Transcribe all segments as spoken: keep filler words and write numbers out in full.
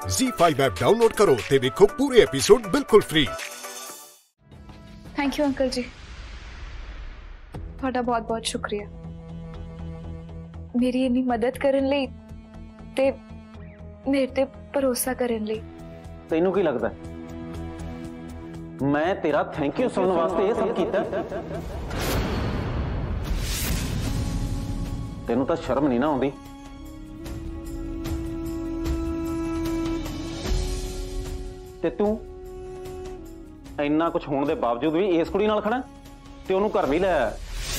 ज़ी five app download करो ते देखो पूरे एपिसोड बिल्कुल free. Thank you uncle ji, ਤੁਹਾਡਾ बहुत बहुत शुक्रिया। मेरी इन्नी मदद करन लई ते मेरे ते भरोसा करन लई। तैनू की लगता मैं तेरा थैंक यू सुनने वास्ते ये सब कीता? तेनू तो शर्म नहीं ना आउंदी? ते तू इन्ना कुछ होने के बावजूद भी इस कुड़ी नाल खड़ा ते ओनू घर भी ले आया।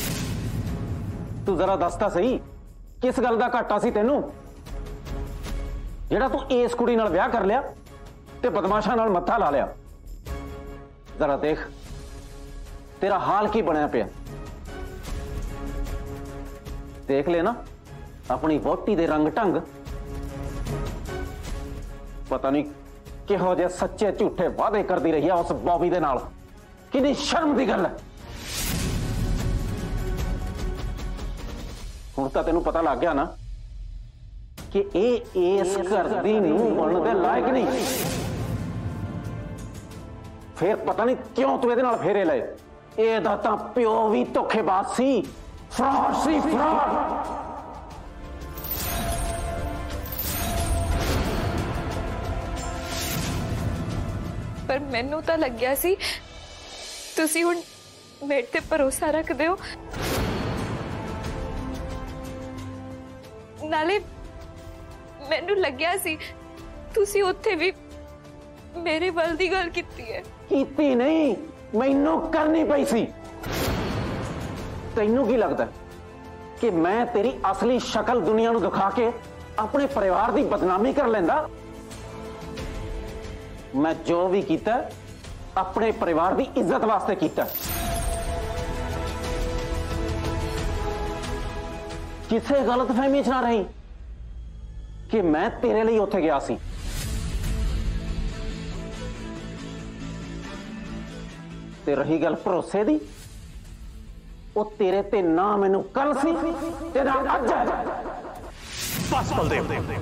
तू जरा दसता सही किस गल दा घाटा सी तेनू जेड़ा तू इस कुड़ी नाल ब्याह कर लिया ते बदमाशा नाल मत्था ला लिया। जरा देख तेरा हाल की बनया पिया। देख ले ना अपनी वोटी दे रंग ढंग। पता नहीं किहो जे सच्चे झूठे वादे करती रही है उस बॉबी दे नाल। कितनी शर्म की गल है। हुण तां तैनूं पता लग गया ना कि ए इस घर दी नूंह बनने दे लायक नहीं। फिर पता नहीं क्यों तू इहदे नाल फेरे लए। इहदा तां प्यो भी धोखेबाज सी, फ्रॉड सी, फ्रॉड। पर मैनू तो लग गया सी तुसी हुण मेरे ते भरोसा रखदे हो। नाले मैनू लग गया सी तुसी उत्थे भी मेरे वल दी गल कीती है। कीती नहीं, मैनू करनी पई सी। तैनू की लगता कि मैं तेरी असली शक्ल दुनिया नू दिखा के अपने परिवार की बदनामी कर लेंदा? मैं जो भी कीता अपने परिवार की इज्जत वास्ते कीता। किसे गलत फहमी च ना रही कि मैं तेरे लिए उत्थे गया सी। ते रही गल भरोसे दी, वो तेरे ते ना मैनू कल सी ते ना अज है। बस बलदेव,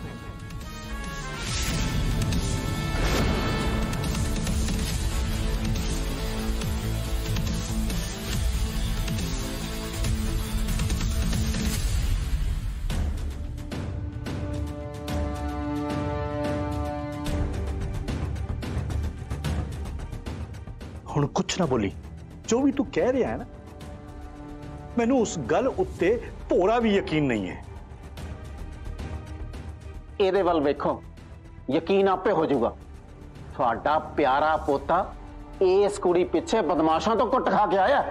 हुण कुछ ना बोली। जो भी तू कह रहा है ना, मैनू उस गल उत्ते भोरा भी यकीन नहीं है। एदे वल वेखो, यकीन आपे हो जाऊगा। तुहाडा प्यारा पोता इस कुड़ी पिछे बदमाशों तो कुट खा के आया।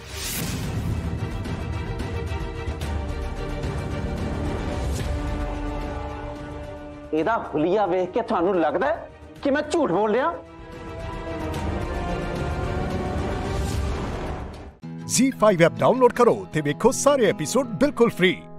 एदा हुलिया वेख के थानू लगदा है कि मैं झूठ बोल रहा? ज़ी फाइव ऐप डाउनलोड करो ते देखो सारे एपिसोड बिल्कुल फ्री।